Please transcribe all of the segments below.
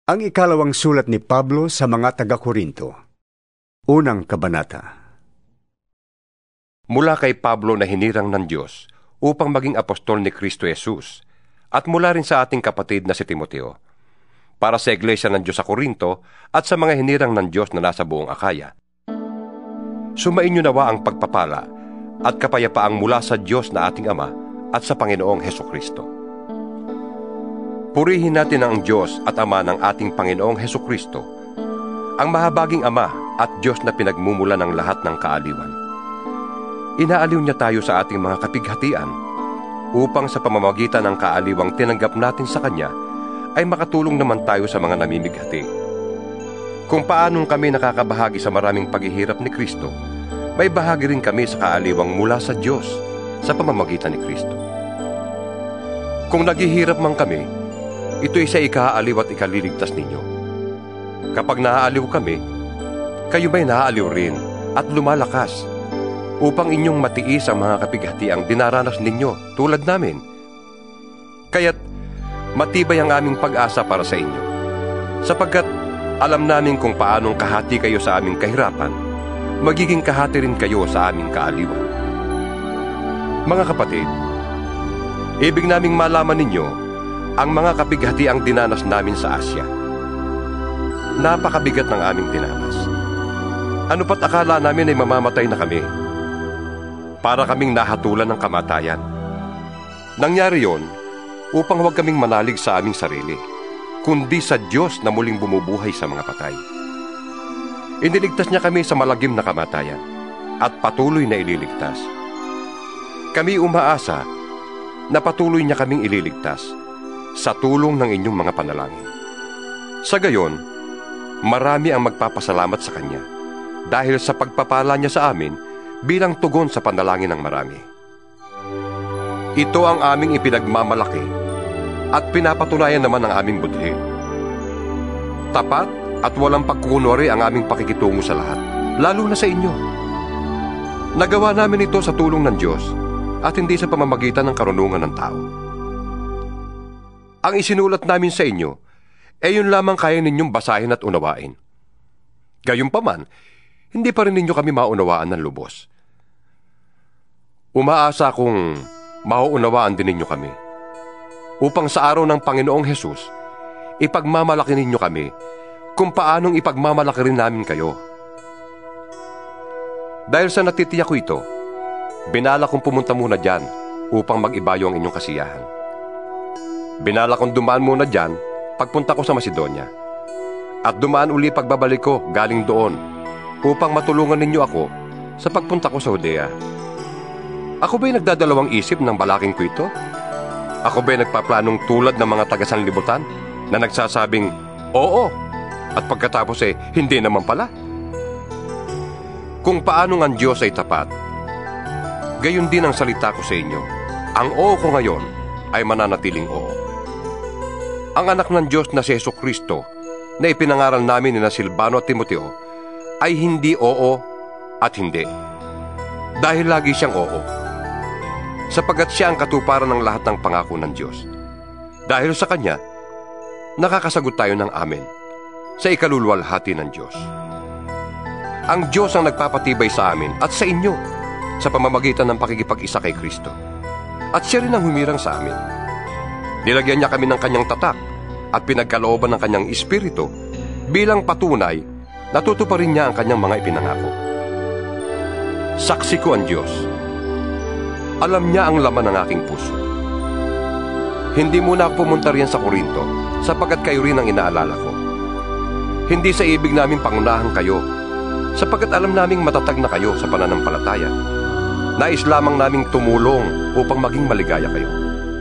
Ang ikalawang sulat ni Pablo sa mga taga-Korinto. Unang kabanata. Mula kay Pablo na hinirang ng Diyos upang maging apostol ni Kristo Jesus, at mula rin sa ating kapatid na si Timoteo, para sa iglesia ng Diyos sa Korinto at sa mga hinirang ng Diyos na nasa buong Akaya. Sumainyo nawa ang pagpapala at kapayapaang mula sa Diyos na ating Ama at sa Panginoong Hesukristo. Purihin natin ang Diyos at Ama ng ating Panginoong Hesukristo, ang mahabaging Ama at Diyos na pinagmumula ng lahat ng kaaliwan. Inaaliw niya tayo sa ating mga kapighatian upang sa pamamagitan ng kaaliwang tinanggap natin sa Kanya ay makatulong naman tayo sa mga namimighati. Kung paanong kami nakakabahagi sa maraming paghihirap ni Kristo, may bahagi rin kami sa kaaliwang mula sa Diyos sa pamamagitan ni Kristo. Kung naghihirap man kami, ito'y sa ikaaliw at ikaliligtas ninyo. Kapag naaaliw kami, kayo ba'y naaaliw rin at lumalakas upang inyong matiis ang mga kapighatiang dinaranas ninyo tulad namin. Kaya't matibay ang aming pag-asa para sa inyo, sapagkat alam namin kung paanong kahati kayo sa aming kahirapan, magiging kahati rin kayo sa aming kaaliwan. Mga kapatid, ibig naming malaman ninyo ang mga kapighatiang dinanas namin sa Asya. Napakabigat ng aming dinanas. Ano pat akala namin ay mamamatay na kami? Para kaming nahatulan ng kamatayan. Nangyari yon upang huwag kaming manalig sa aming sarili, kundi sa Diyos na muling bumubuhay sa mga patay. Iniligtas niya kami sa malagim na kamatayan at patuloy na ililigtas. Kami umaasa na patuloy niya kaming ililigtas sa tulong ng inyong mga panalangin. Sa gayon, marami ang magpapasalamat sa Kanya dahil sa pagpapala niya sa amin bilang tugon sa panalangin ng marami. Ito ang aming ipinagmamalaki at pinapatunayan naman ang aming budhi. Tapat at walang pagkukunwari ang aming pakikitungo sa lahat, lalo na sa inyo. Nagawa namin ito sa tulong ng Diyos at hindi sa pamamagitan ng karunungan ng tao. Ang isinulat namin sa inyo, yun lamang kaya ninyong basahin at unawain. Gayunpaman, hindi pa rin ninyo kami maunawaan ng lubos. Umaasa akong mauunawaan din ninyo kami, upang sa araw ng Panginoong Hesus, ipagmamalaki ninyo kami kung paanong ipagmamalaki rin namin kayo. Dahil sa natitiyak ko ito, binala kong pumunta muna dyan upang mag-ibayo ang inyong kasiyahan. Binala kong dumaan muna dyan pagpunta ko sa Macedonia, at dumaan uli pagbabalik ko galing doon upang matulungan ninyo ako sa pagpunta ko sa Judea. Ako ba'y nagdadalawang isip ng balaking ko ito? Ako ba'y nagpaplanong tulad ng mga taga-sanlibutan na nagsasabing, oo, at pagkatapos hindi naman pala? Kung paanong ang Diyos ay tapat, gayon din ang salita ko sa inyo. Ang oo ko ngayon ay mananatiling oo. Ang anak ng Diyos na si Hesukristo na ipinangaral namin ni Silvano at Timoteo ay hindi oo at hindi. Dahil lagi siyang oo, sapagkat siya ang katuparan ng lahat ng pangako ng Diyos. Dahil sa Kanya, nakakasagot tayo ng amen sa ikaluluwalhati ng Diyos. Ang Diyos ang nagpapatibay sa amin at sa inyo sa pamamagitan ng pakikipag-isa kay Kristo. At siya rin ang humirang sa amin. Nilagyan niya kami ng Kanyang tatak at pinagkalooban ng Kanyang Espiritu bilang patunay na tutuparin niya ang Kanyang mga ipinangako. Saksi ko ang Diyos. Alam niya ang laman ng aking puso. Hindi muna ako pumunta riyan sa Korinto sapagkat kayo rin ang inaalala ko. Hindi sa ibig namin pangunahan kayo sapagkat alam naming matatag na kayo sa pananampalataya. Nais lamang naming tumulong upang maging maligaya kayo.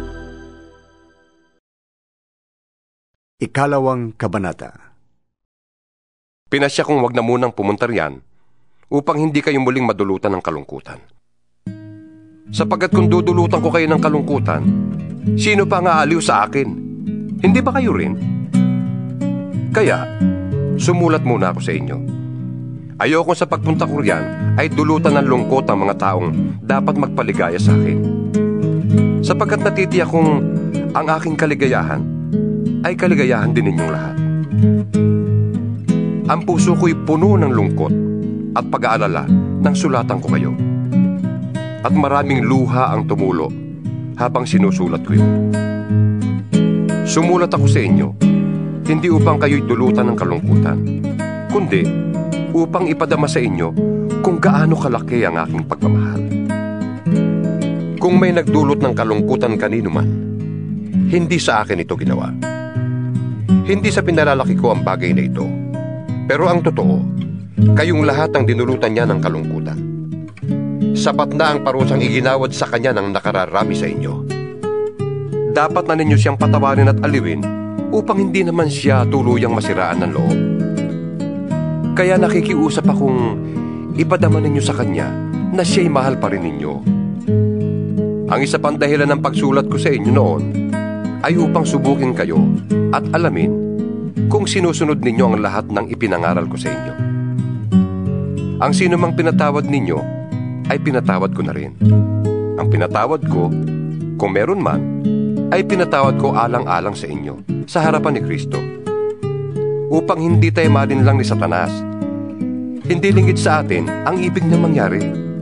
Ikalawang kabanata. Pinasya kong wag na munang pumunta riyan upang hindi kayo muling madulutan ng kalungkutan. Sapagkat kung dudulutan ko kayo ng kalungkutan, sino pa nga aliw sa akin? Hindi ba kayo rin? Kaya, sumulat muna ako sa inyo. Ayoko sa pagpunta ko riyan ay dulutan ng lungkot ang mga taong dapat magpaligaya sa akin. Sapagkat natitiyak kong ang aking kaligayahan ay kaligayahan din ninyong lahat. Ang puso ko'y puno ng lungkot at pag-aalala nang sulatan ko kayo. At maraming luha ang tumulo habang sinusulat ko yun. Sumulat ako sa inyo, hindi upang kayo'y dulutan ng kalungkutan, kundi upang ipadama sa inyo kung gaano kalaki ang aking pagmamahal. Kung may nagdulot ng kalungkutan kanino man, hindi sa akin ito ginawa. Hindi sa pinalalaki ko ang bagay na ito, pero ang totoo, kayong lahat ang dinulutan niya ng kalungkutan. Sapat na ang parusang iginawad sa kanya ng nakararami sa inyo. Dapat na ninyo siyang patawarin at aliwin upang hindi naman siya tuluyang masiraan ng loob. Kaya nakikiusap akong ipadama ninyo sa kanya na siya'y mahal pa rin ninyo. Ang isa pang dahilan ng pagsulat ko sa inyo noon ay upang subukin kayo at alamin kung sinusunod ninyo ang lahat ng ipinangaral ko sa inyo. Ang sino mang pinatawad ninyo ay pinatawad ko na rin. Ang pinatawad ko, kung meron man, ay pinatawad ko alang-alang sa inyo, sa harapan ni Kristo. Upang hindi tayo malinlang ni Satanas. Hindi lingid sa atin ang ibig na mangyari.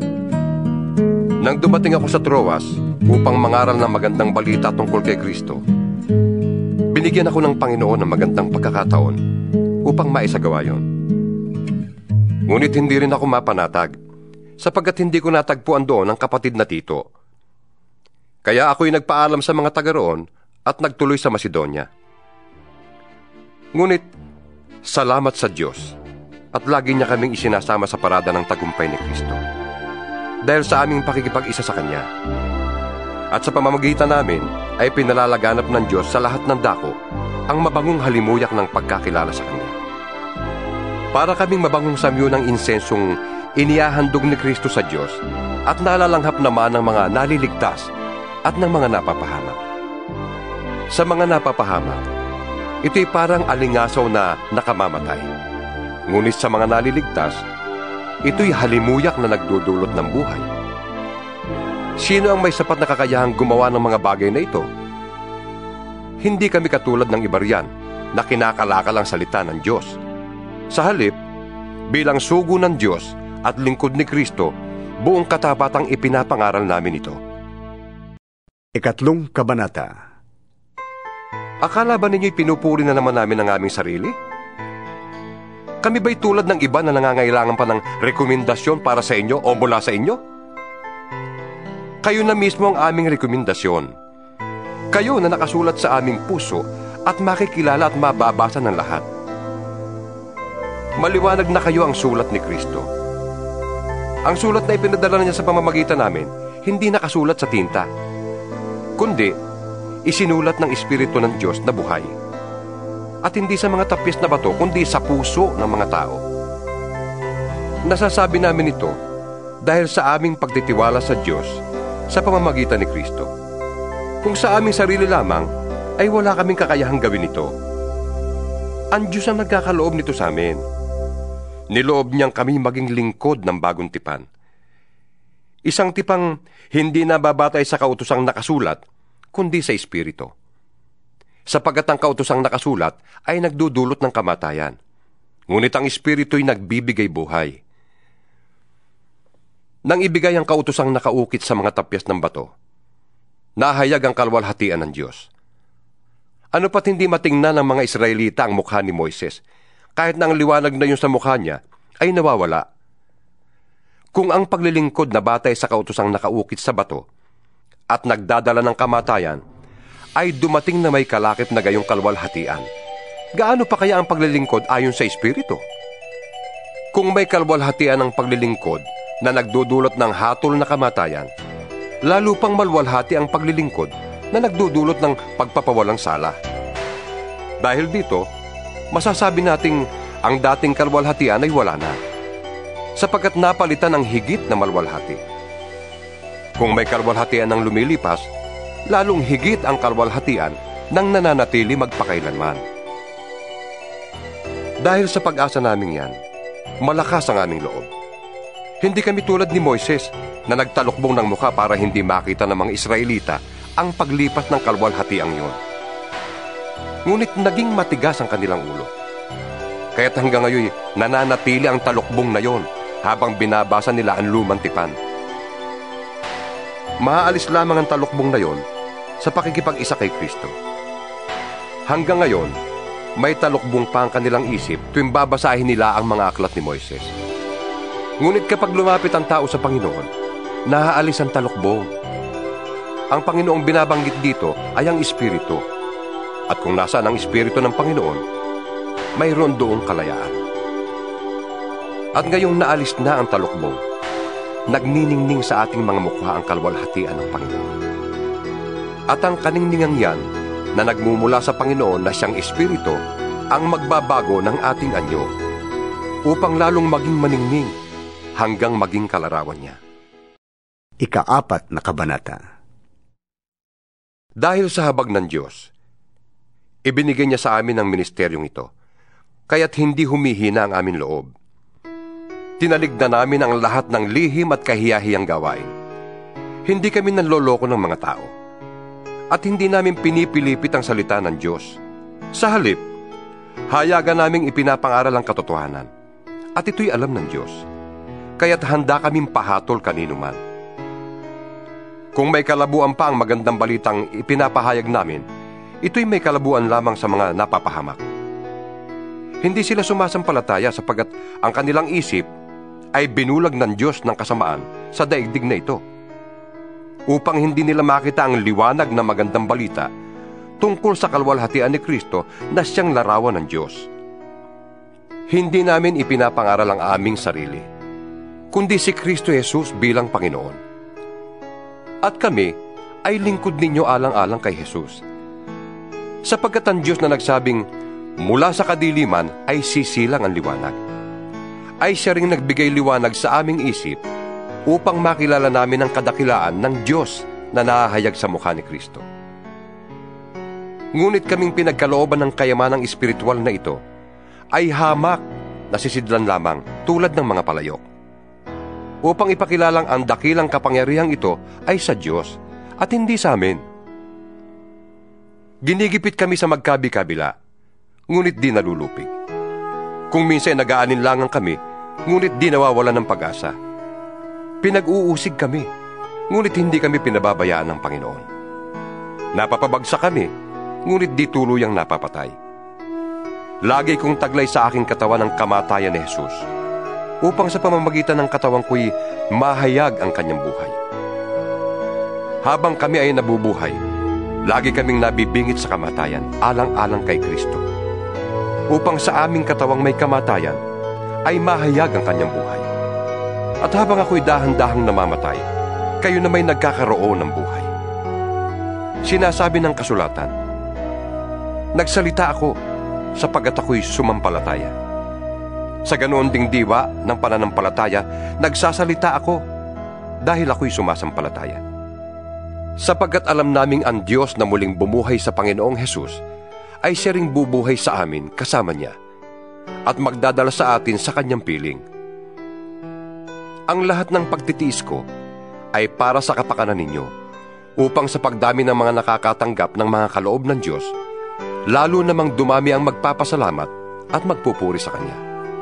Nang dumating ako sa Troas upang mangaral ng magandang balita tungkol kay Kristo, binigyan ako ng Panginoon ng magandang pagkakataon upang maisagawa yon. Ngunit hindi rin ako mapanatag, sapagkat hindi ko natagpuan doon ang kapatid na Tito. Kaya ako'y nagpaalam sa mga taga roon at nagtuloy sa Macedonia. Ngunit, salamat sa Diyos at lagi niya kaming isinasama sa parada ng tagumpay ni Kristo. Dahil sa aming pakikipag-isa sa Kanya. At sa pamamagitan namin ay pinalalaganap ng Diyos sa lahat ng dako ang mabangong halimuyak ng pagkakilala sa Kanya. Para kaming mabangong samyo ng insensong inihahandog ni Kristo sa Diyos at nalalanghap naman ng mga naliligtas at ng mga napapahamak. Sa mga napapahamak, ito'y parang alingasaw na nakamamatay. Ngunit sa mga naliligtas, ito'y halimuyak na nagdudulot ng buhay. Sino ang may sapat na kakayahang gumawa ng mga bagay na ito? Hindi kami katulad ng iba riyan na kinakalakal ang salita ng Diyos. Sa halip, bilang sugo ng Diyos at lingkod ni Kristo, buong katapatang ipinapangaral namin ito. Ikatlong kabanata. Akala ba ninyo'y pinupuri na naman namin ang aming sarili? Kami ba'y tulad ng iba na nangangailangan pa ng rekomendasyon para sa inyo o mula sa inyo? Kayo na mismo ang aming rekomendasyon. Kayo na nakasulat sa aming puso at makikilala at mababasa ng lahat. Maliwanag na kayo ang sulat ni Kristo. Ang sulat na ipinadala niya sa pamamagitan namin, hindi nakasulat sa tinta, kundi isinulat ng Espiritu ng Diyos na buhay. At hindi sa mga tapis na bato, kundi sa puso ng mga tao. Nasasabi namin ito dahil sa aming pagtitiwala sa Diyos sa pamamagitan ni Kristo. Kung sa aming sarili lamang, ay wala kaming kakayahang gawin ito. Ang Diyos ang nagkakaloob nito sa amin. Niloob niyang kami maging lingkod ng bagong tipan. Isang tipang hindi nababatay sa kautosang nakasulat, kundi sa Espiritu. Sapagkat ang kautosang nakasulat ay nagdudulot ng kamatayan, ngunit ang Espiritu'y nagbibigay buhay. Nang ibigay ang kautosang nakaukit sa mga tapyas ng bato, nahayag ang kalwalhatian ng Diyos. Ano pat hindi matingnan ng mga Israelita ang mukha ni Moises, kahit na ang liwanag na yun sa mukha niya ay nawawala. Kung ang paglilingkod na batay sa kautosang nakaukit sa bato at nagdadala ng kamatayan ay dumating na may kalakip na gayong kalwalhatian, gaano pa kaya ang paglilingkod ayon sa Espiritu? Kung may kalwalhatian ang paglilingkod na nagdudulot ng hatol na kamatayan, lalo pang malwalhati ang paglilingkod na nagdudulot ng pagpapawalang sala. Dahil dito, masasabi nating ang dating kalwalhatian ay wala na, sapagkat napalitan ng higit na malwalhati. Kung may kalwalhatian ang lumilipas, lalong higit ang kalwalhatian nang nananatili magpakailanman. Dahil sa pag-asa namin yan, malakas ang aming loob. Hindi kami tulad ni Moises na nagtalukbong ng mukha para hindi makita ng mga Israelita ang paglipas ng kalwalhatiang yun. Ngunit naging matigas ang kanilang ulo Kaya't hanggang ngayon nananatili ang talukbong na yon habang binabasa nila ang lumang tipan. Maaalis lamang ang talukbong na yon sa pakikipag-isa kay Kristo. Hanggang ngayon, may talukbong pa ang kanilang isip tuwing babasahin nila ang mga aklat ni Moises. Ngunit kapag lumapit ang tao sa Panginoon, naaalis ang talukbong. Ang Panginoong binabanggit dito ay ang Espiritu. At kung nasaan ang Espiritu ng Panginoon, mayroon doong kalayaan. At ngayong naalis na ang talukbong, nagniningning sa ating mga mukha ang kalwalhatian ng Panginoon. At ang kaningningang yan na nagmumula sa Panginoon na siyang Espiritu ang magbabago ng ating anyo upang lalong maging maningning hanggang maging kalarawan niya. Ika-4 na kabanata. Dahil sa habag ng Diyos, ibinigay niya sa amin ang ministeryong ito, kaya't hindi humihina ang aming loob. Tinaligdan namin ang lahat ng lihim at kahiyahiyang gawain. Hindi kami nanloloko ng mga tao. At hindi namin pinipilipit ang salita ng Diyos. Sa halip, hayagan naming ipinapangaral ang katotohanan. At ito'y alam ng Diyos. Kaya't handa kaming pahatol kanino man. Kung may kalabuan pa ang magandang balitang ipinapahayag namin, ito'y may kalabuan lamang sa mga napapahamak. Hindi sila sumasampalataya sapagkat ang kanilang isip ay binulag ng Diyos ng kasamaan sa daigdig na ito, upang hindi nila makita ang liwanag na magandang balita tungkol sa kalwalhatian ni Kristo na siyang larawan ng Diyos. Hindi namin ipinapangaral ang aming sarili, kundi si Kristo Jesus bilang Panginoon. At kami ay lingkod ninyo alang-alang kay Jesus. Sapagkat ang Diyos na nagsabing, mula sa kadiliman ay sisilang ang liwanag, ay siya ring nagbigay liwanag sa aming isip upang makilala namin ang kadakilaan ng Diyos na nahahayag sa mukha ni Kristo. Ngunit kaming pinagkalooban ng kayamanang espiritual na ito ay hamak na sisidlan lamang tulad ng mga palayok, upang ipakilalang ang dakilang kapangyarihang ito ay sa Diyos at hindi sa amin. Ginigipit kami sa magkabi-kabila, ngunit di nalulupig. Kung minsan nag-aalinlangan kami, ngunit di nawawalan ng pag-asa. Pinag-uusig kami, ngunit hindi kami pinababayaan ng Panginoon. Napapabagsak kami, ngunit di tuluyang napapatay. Lagi kong taglay sa aking katawan ang kamatayan ni Jesus, upang sa pamamagitan ng katawan ko'y mahayag ang kanyang buhay. Habang kami ay nabubuhay, lagi kaming nabibingit sa kamatayan alang-alang kay Kristo, upang sa aming katawang may kamatayan ay mahayag ang kanyang buhay. At habang ako'y dahan-dahang namamatay, kayo na may nagkakaroon ng buhay. Sinasabi ng kasulatan, nagsalita ako sapagkat ako'y sumampalataya. Sa ganoon ding diwa ng pananampalataya, nagsasalita ako dahil ako'y sumasampalataya. Sapagkat alam naming ang Diyos na muling bumuhay sa Panginoong Hesus ay siya ring bubuhay sa amin kasama niya at magdadala sa atin sa kanyang piling. Ang lahat ng pagtitiis ko ay para sa kapakanan ninyo, upang sa pagdami ng mga nakakatanggap ng mga kaloob ng Diyos, lalo namang dumami ang magpapasalamat at magpupuri sa Kanya.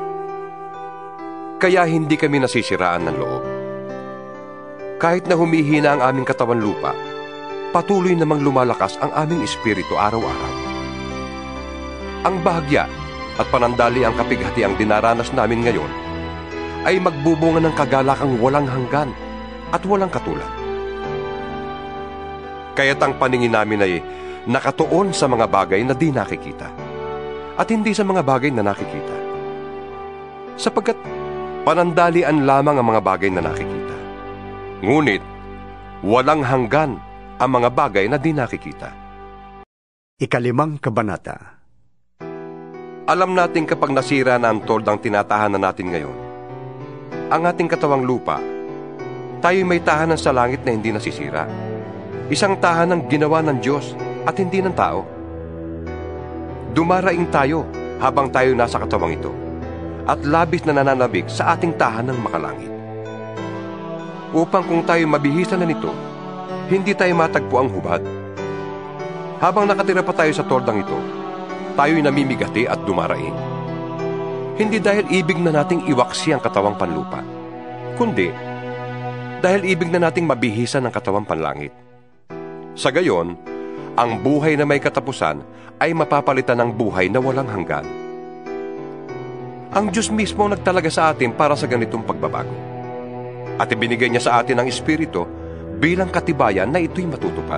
Kaya hindi kami nasisiraan ng loob. Kahit na humihina ang aming katawan lupa, patuloy namang lumalakas ang aming espiritu araw-araw. Ang bahagya at panandali ang kapighati ang dinaranas namin ngayon ay magbubunga ng kagalakang walang hanggan at walang katulad. Kaya't ang paningin namin ay nakatuon sa mga bagay na di nakikita at hindi sa mga bagay na nakikita, sapagkat panandalian lamang ang mga bagay na nakikita, ngunit walang hanggan ang mga bagay na di nakikita. Ika-5 kabanata. Alam natin kapag nasira na ang toldang tinatahanan natin ngayon, ang ating katawang lupa, tayo'y may tahanan sa langit na hindi nasisira. Isang tahanang ginawa ng Diyos at hindi ng tao. Dumaraing tayo habang tayo nasa katawang ito at labis na nananabik sa ating tahanang makalangit, upang kung tayo mabihisan na nito, hindi tayo matagpo ang hubad. Habang nakatira pa tayo sa toldang ito, tayo'y namimigati at dumaraing. Hindi dahil ibig na nating iwaksi ang katawang panlupa, kundi dahil ibig na nating mabihisan ang katawang panlangit. Sa gayon, ang buhay na may katapusan ay mapapalitan ng buhay na walang hanggan. Ang Diyos mismo ang nagtalaga sa atin para sa ganitong pagbabago. At ibinigay niya sa atin ang Espiritu bilang katibayan na ito'y matutupad.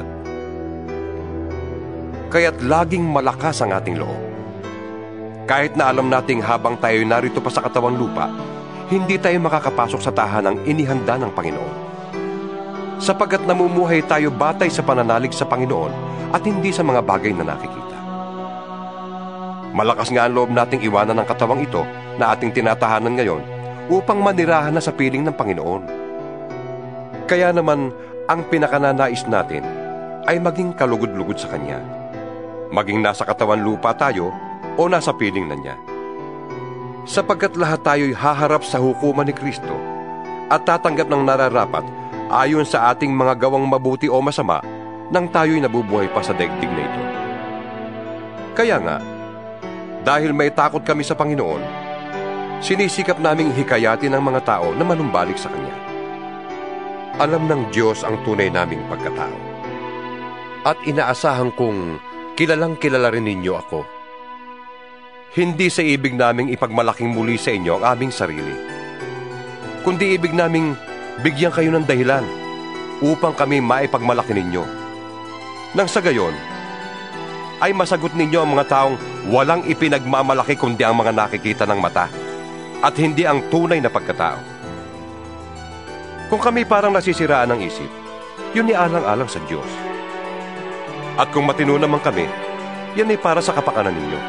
Kaya't laging malakas ang ating loob. Kahit na alam nating habang tayo narito pa sa katawang lupa, hindi tayo makakapasok sa tahanang inihanda ng Panginoon. Sapagkat namumuhay tayo batay sa pananalig sa Panginoon at hindi sa mga bagay na nakikita. Malakas nga ang loob nating iwanan ang katawang ito na ating tinatahanan ngayon upang manirahan na sa piling ng Panginoon. Kaya naman, ang pinakananais natin ay maging kalugod-lugod sa Kanya. Maging nasa katawan lupa tayo o nasa piling na niya. Sapagkat lahat tayo'y haharap sa hukuman ni Kristo at tatanggap ng nararapat ayon sa ating mga gawang mabuti o masama nang tayo'y nabubuhay pa sa daigdig na ito. Kaya nga, dahil may takot kami sa Panginoon, sinisikap naming hikayatin ang mga tao na manumbalik sa Kanya. Alam ng Diyos ang tunay naming pagkatao. At inaasahan kong kilalang kilala rin ninyo ako. Hindi sa ibig naming ipagmalaking muli sa inyo ang aming sarili, kundi ibig naming bigyan kayo ng dahilan upang kami maipagmalaki ninyo. Nang sa gayon, ay masagot ninyo ang mga taong walang ipinagmamalaki kundi ang mga nakikita ng mata at hindi ang tunay na pagkatao. Kung kami parang nasisiraan ng isip, yun ay alang-alang sa Diyos. At kung matino naman kami, yan ay para sa kapakanan ninyo.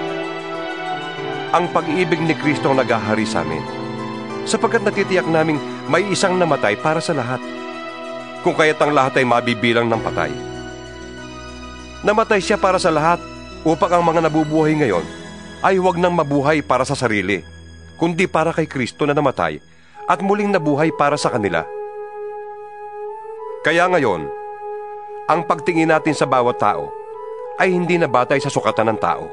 Ang pag-ibig ni Kristo ang naghahari sa amin, sapagkat natitiyak naming may isang namatay para sa lahat, kung kaya't ang lahat ay mabibilang ng patay. Namatay siya para sa lahat, upang ang mga nabubuhay ngayon ay huwag nang mabuhay para sa sarili, kundi para kay Kristo na namatay at muling nabuhay para sa kanila. Kaya ngayon, ang pagtingin natin sa bawat tao ay hindi na batay sa sukatan ng tao.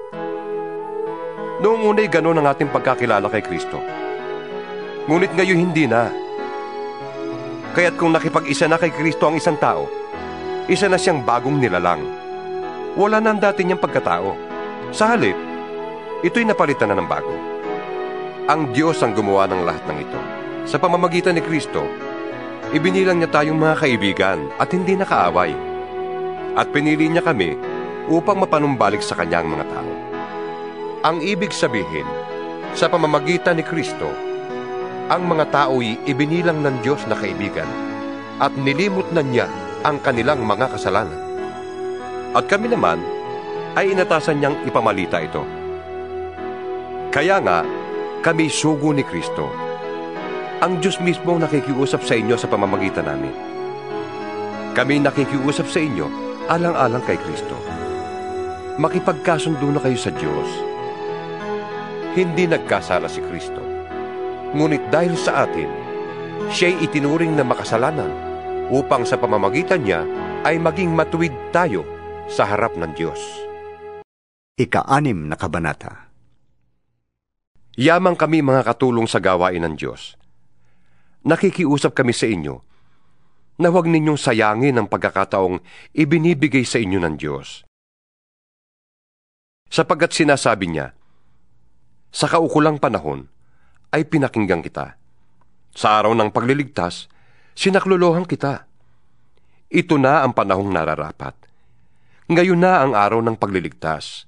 Noong una'y gano'n ang ating pagkakilala kay Kristo. Ngunit ngayon hindi na. Kaya't kung nakipag-isa na kay Kristo ang isang tao, isa na siyang bagong nilalang. Wala na ang dati niyang pagkatao. Sa halip, ito'y napalitan na ng bago. Ang Diyos ang gumawa ng lahat ng ito. Sa pamamagitan ni Kristo, ibinilang niya tayong mga kaibigan at hindi na kaaway. At pinili niya kami upang mapanumbalik sa Kanyang mga tao. Ang ibig sabihin, sa pamamagitan ni Kristo, ang mga tao'y ibinilang ng Diyos na kaibigan at nilimot na niya ang kanilang mga kasalanan. At kami naman ay inatasan niyang ipamalita ito. Kaya nga, kami sugo ni Kristo. Ang Diyos mismo nakikiusap sa inyo sa pamamagitan namin. Kami nakikiusap sa inyo alang-alang kay Kristo. Makipagkasundo na kayo sa Diyos. Hindi nagkasala si Kristo. Ngunit dahil sa atin, siya'y itinuring na makasalanan upang sa pamamagitan niya ay maging matuwid tayo sa harap ng Diyos. Ika-6 na kabanata. Yamang kami mga katulong sa gawain ng Diyos. Nakikiusap kami sa inyo na huwag ninyong sayangin ang pagkakataong ibinibigay sa inyo ng Diyos. Sapagkat sinasabi niya, sa kaukulang panahon ay pinakinggan kita. Sa araw ng pagliligtas, sinaklolohan kita. Ito na ang panahong nararapat. Ngayon na ang araw ng pagliligtas.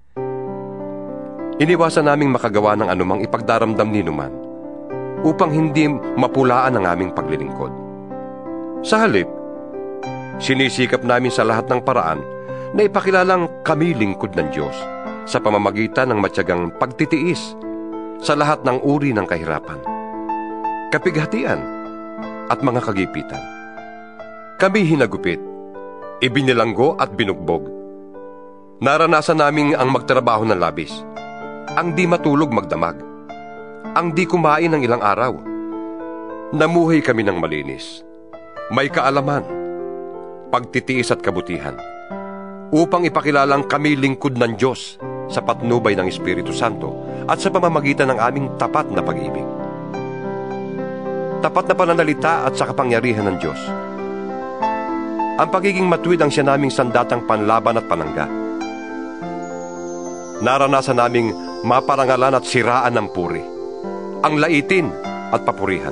Iniwasan naming makagawa ng anumang ipagdaramdam ninuman upang hindi mapulaan ang aming paglilingkod. Sa halip, sinisikap namin sa lahat ng paraan na ipakilalang kami lingkod ng Diyos sa pamamagitan ng matyagang pagtitiis sa lahat ng uri ng kahirapan, kapighatian at mga kagipitan. Kami hinagupit, ibinilanggo at binugbog. Naranasan namin ang magtrabaho ng labis, ang di matulog magdamag, ang di kumain ng ilang araw. Namuhay kami ng malinis, may kaalaman, pagtitiis at kabutihan, upang ipakilalang kami lingkod ng Diyos sa patnubay ng Espiritu Santo at sa pamamagitan ng aming tapat na pag-ibig. Tapat na pananalita at sa kapangyarihan ng Diyos. Ang pagiging matuwid ang siya naming sandatang panlaban at panangga. Naranasan naming maparangalan at siraan ng puri, ang laitin at papurihan.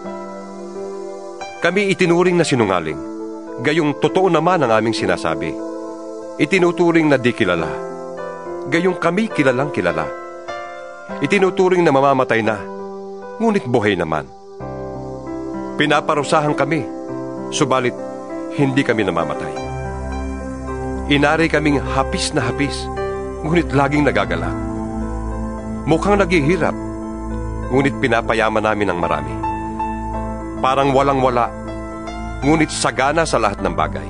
Kami itinuring na sinungaling, gayong totoo naman ang aming sinasabi. Itinuturing na di kilala, gayong kami kilalang kilala. Itinuturing na mamamatay na, ngunit buhay naman. Pinaparusahan kami, subalit hindi kami namamatay. Inari kaming hapis na hapis, ngunit laging nagagalak. Mukhang naghihirap, ngunit pinapayaman namin ng marami. Parang walang-wala, ngunit sagana sa lahat ng bagay.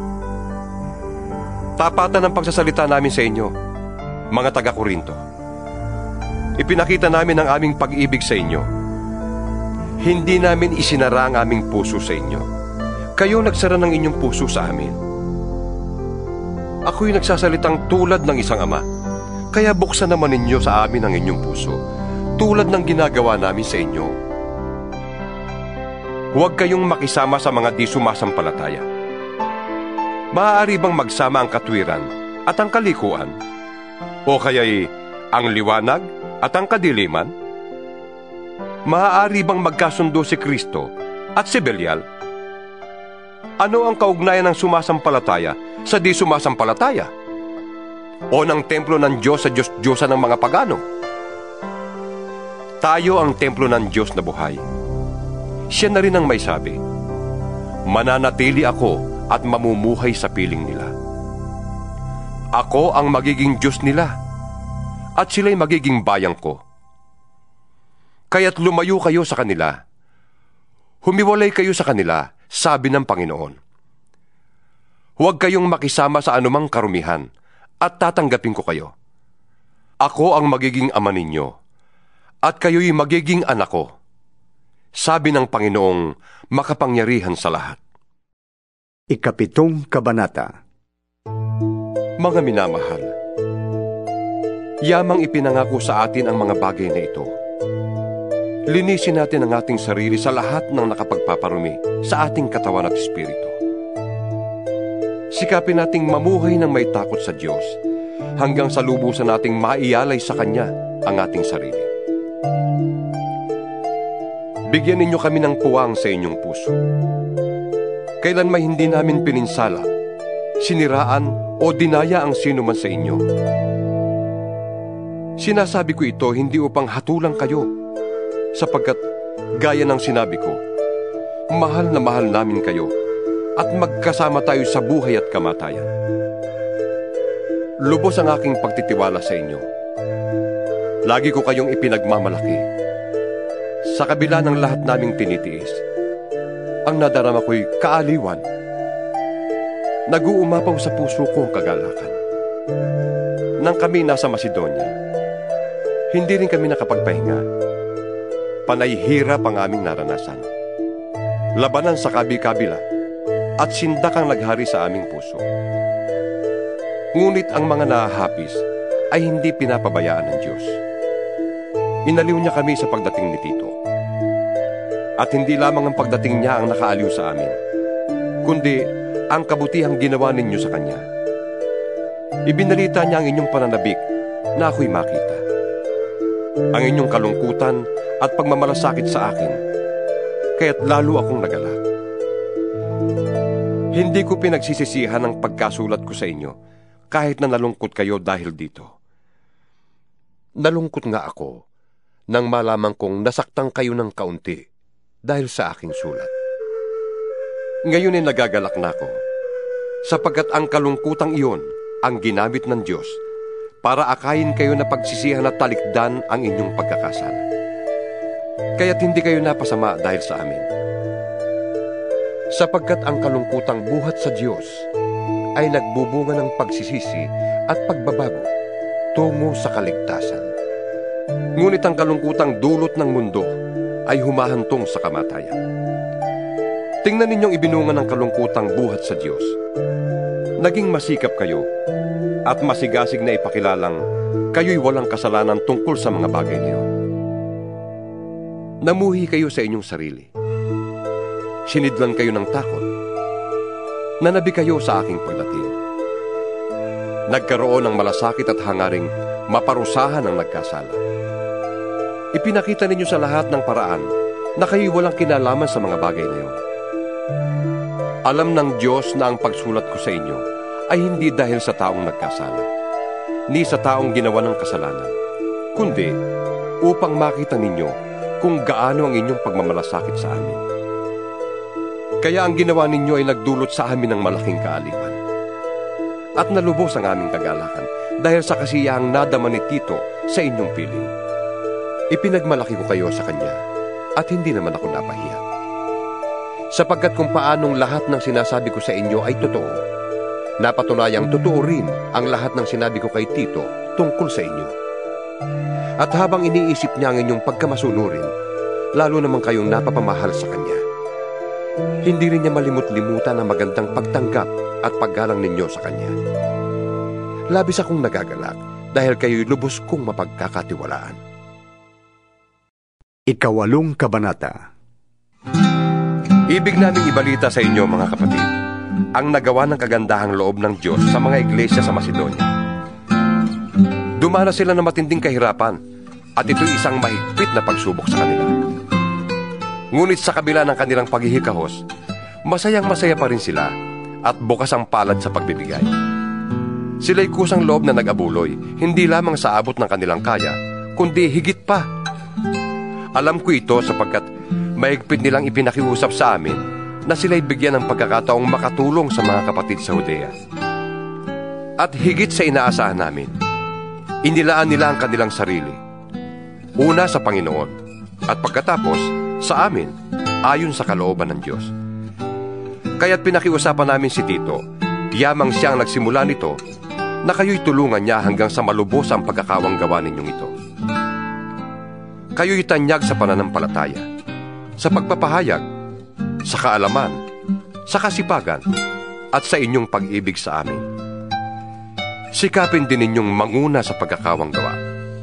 Tapatan ang pagsasalita namin sa inyo, mga taga-Korinto. Ipinakita namin ang aming pag-ibig sa inyo. Hindi namin isinara ang aming puso sa inyo. Kayo nagsara ng inyong puso sa amin. Ako'y nagsasalitang tulad ng isang ama, kaya buksan naman ninyo sa amin ang inyong puso, tulad ng ginagawa namin sa inyo. Huwag kayong makisama sa mga di sumasampalataya. Maaari bang magsama ang katwiran at ang kalikuan? O kaya'y ang liwanag at ang kadiliman? Maaari bang magkasundo si Kristo at si Belial? Ano ang kaugnayan ng sumasampalataya sa di sumasampalataya? O ng templo ng Diyos sa Diyos-Diyosan ng mga pagano? Tayo ang templo ng Diyos na buhay. Siya na rin ang may sabi, mananatili ako at mamumuhay sa piling nila. Ako ang magiging Diyos nila, at sila'y magiging bayang ko. Kaya't lumayo kayo sa kanila. Humiwalay kayo sa kanila, sabi ng Panginoon. Huwag kayong makisama sa anumang karumihan, at tatanggapin ko kayo. Ako ang magiging ama ninyo, at kayo'y magiging anak ko, sabi ng Panginoong makapangyarihan sa lahat. 7 Kabanata. Mga minamahal, yamang ipinangako sa atin ang mga bagay na ito. Linisin natin ang ating sarili sa lahat ng nakapagpaparumi sa ating katawan at espiritu. Sikapin nating mamuhay ng may takot sa Diyos hanggang sa lubusan nating maialay sa Kanya ang ating sarili. Bigyan ninyo kami ng puwang sa inyong puso. Kailan may hindi namin pininsala, siniraan o dinaya ang sino man sa inyo. Sinasabi ko ito hindi upang hatulang kayo, sapagkat gaya ng sinabi ko, mahal na mahal namin kayo at magkasama tayo sa buhay at kamatayan. Lubos ang aking pagtitiwala sa inyo. Lagi ko kayong ipinagmamalaki. Sa kabila ng lahat naming tinitiis, ang nadarama ko'y kaaliwan. Nag-uumapaw sa puso ko ang kagalakan. Nang kami nasa Macedonia, hindi rin kami nakapagpahinga. Panay hirap ang aming naranasan. Labanan sa kabi-kabila at sindakang naghari sa aming puso. Ngunit ang mga nahahapis ay hindi pinapabayaan ng Diyos. Inaliw niya kami sa pagdating ni Tito. At hindi lamang ang pagdating niya ang nakaaliw sa amin, kundi ang kabutihang ginawa ninyo sa Kanya. Ibinalita niya ang inyong pananabik na ako'y makita. Ang inyong kalungkutan at pagmamalasakit sa akin, kaya't lalo akong nagalak. Hindi ko pinagsisisihan ang pagkasulat ko sa inyo, kahit na nalungkot kayo dahil dito. Nalungkot nga ako nang malaman kong nasaktan kayo ng kaunti dahil sa aking sulat. Ngayon ay nagagalak na ako, sapagkat ang kalungkutang iyon ang ginamit ng Diyos para akayin kayo na pagsisihan at talikdan ang inyong pagkakasala. Kaya't hindi kayo napasama dahil sa amin. Sapagkat ang kalungkutang buhat sa Diyos ay nagbubunga ng pagsisisi at pagbabago tungo sa kaligtasan. Ngunit ang kalungkutang dulot ng mundo ay humahantong sa kamatayan. Tingnan ninyong ibinunga ng kalungkutang buhat sa Diyos. Naging masikap kayo at masigasig na ipakilalang kayo'y walang kasalanan tungkol sa mga bagay na yun. Namuhi kayo sa inyong sarili. Sinidlan kayo ng takot. Nanabi kayo sa aking pagdating. Nagkaroon ng malasakit at hangaring maparusahan ang nagkasala. Ipinakita ninyo sa lahat ng paraan na kayo'y walang kinalaman sa mga bagay na yun. Alam ng Diyos na ang pagsulat ko sa inyo ay hindi dahil sa taong nagkasala, ni sa taong ginawa ng kasalanan, kundi upang makita ninyo kung gaano ang inyong pagmamalasakit sa amin. Kaya ang ginawa ninyo ay nagdulot sa amin ng malaking kaaliwan. At nalubos ang aming kagalakan dahil sa kasiyahang nadama ni Tito sa inyong piling. Ipinagmalaki ko kayo sa kanya at hindi naman ako napahiya. Sapagkat kung paanong lahat ng sinasabi ko sa inyo ay totoo, napatunayang totoo rin ang lahat ng sinabi ko kay Tito tungkol sa inyo. At habang iniisip niya ang inyong pagkamasunurin, lalo naman kayong napapamahal sa kanya, hindi rin niya malimut-limutan ang magandang pagtanggap at paggalang ninyo sa kanya. Labis akong nagagalak dahil kayo'y lubos kong mapagkakatiwalaan. 8 Kabanata. Ibig naming ibalita sa inyo, mga kapatid, ang nagawa ng kagandahang loob ng Diyos sa mga iglesia sa Macedonia. Dumana sila ng matinding kahirapan at ito'y isang mahigpit na pagsubok sa kanila. Ngunit sa kabila ng kanilang paghihikahos, masayang-masaya pa rin sila at bukas ang palad sa pagbibigay. Sila'y kusang loob na nag-abuloy, hindi lamang sa abot ng kanilang kaya, kundi higit pa. Alam ko ito sapagkat mahigpit nilang ipinakiusap sa amin na sila'y bigyan ng pagkakataong makatulong sa mga kapatid sa Judea. At higit sa inaasahan namin, inilaan nila ang kanilang sarili. Una sa Panginoon, at pagkatapos sa amin, ayon sa kalooban ng Diyos. Kaya't pinakiusapan namin si Tito, yamang siyang nagsimula nito, na kayo'y tulungan niya hanggang sa malubos ang pagkakawanggawa ninyong ito. Kayo'y tanyag sa pananampalataya, sa pagpapahayag, sa kaalaman, sa kasipagan, at sa inyong pag-ibig sa amin. Sikapin din ninyong manguna sa pagkakawanggawa.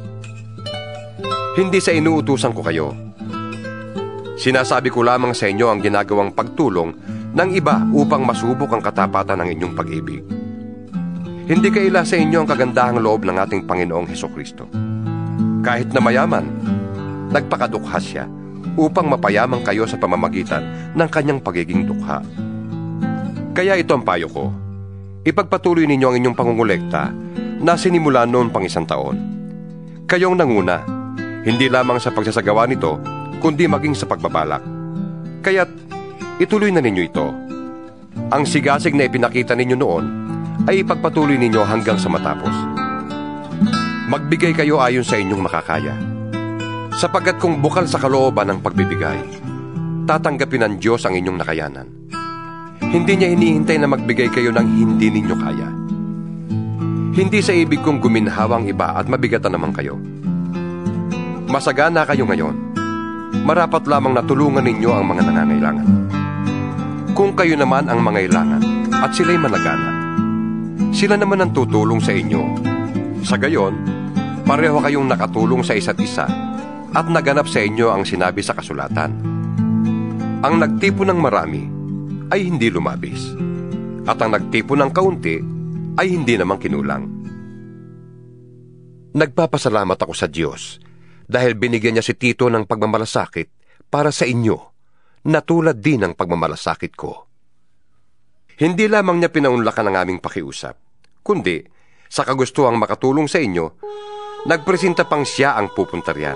Hindi sa inuutusan ko kayo. Sinasabi ko lamang sa inyo ang ginagawang pagtulong ng iba upang masubok ang katapatan ng inyong pag-ibig. Hindi kaila sa inyo ang kagandahang loob ng ating Panginoong Hesukristo. Kahit na mayaman, nagpakadukha siya upang mapayaman kayo sa pamamagitan ng kanyang pagiging dukha. Kaya ito ang payo ko. Ipagpatuloy ninyo ang inyong pangungulekta na sinimula noon pang 1 taon. Kayong nanguna, hindi lamang sa pagsasagawa nito, kundi maging sa pagbabalak. Kaya't ituloy na ninyo ito. Ang sigasig na ipinakita ninyo noon ay ipagpatuloy ninyo hanggang sa matapos. Magbigay kayo ayon sa inyong makakaya. Sapagkat kung bukal sa kalooban ng pagbibigay, tatanggapin ng Diyos ang inyong nakayanan. Hindi niya hinihintay na magbigay kayo ng hindi ninyo kaya. Hindi sa ibig kong guminhawa ang iba at mabigatan naman kayo. Masagana kayo ngayon. Marapat lamang na tulungan ninyo ang mga nangangailangan. Kung kayo naman ang mangailangan at sila'y managana, sila naman ang tutulong sa inyo. Sa gayon, pareho kayong nakatulong sa isa't isa at naganap sa inyo ang sinabi sa kasulatan. Ang nagtipon ng marami ay hindi lumabis, at ang nagtipon ng kaunti ay hindi naman kinulang. Nagpapasalamat ako sa Diyos dahil binigyan niya si Tito ng pagmamalasakit para sa inyo, na tulad din ng pagmamalasakit ko. Hindi lamang niya pinaunlakan ang aming pakiusap, kundi sa kagustuhang makatulong sa inyo, nagpresenta pang siya ang pupunta riyan.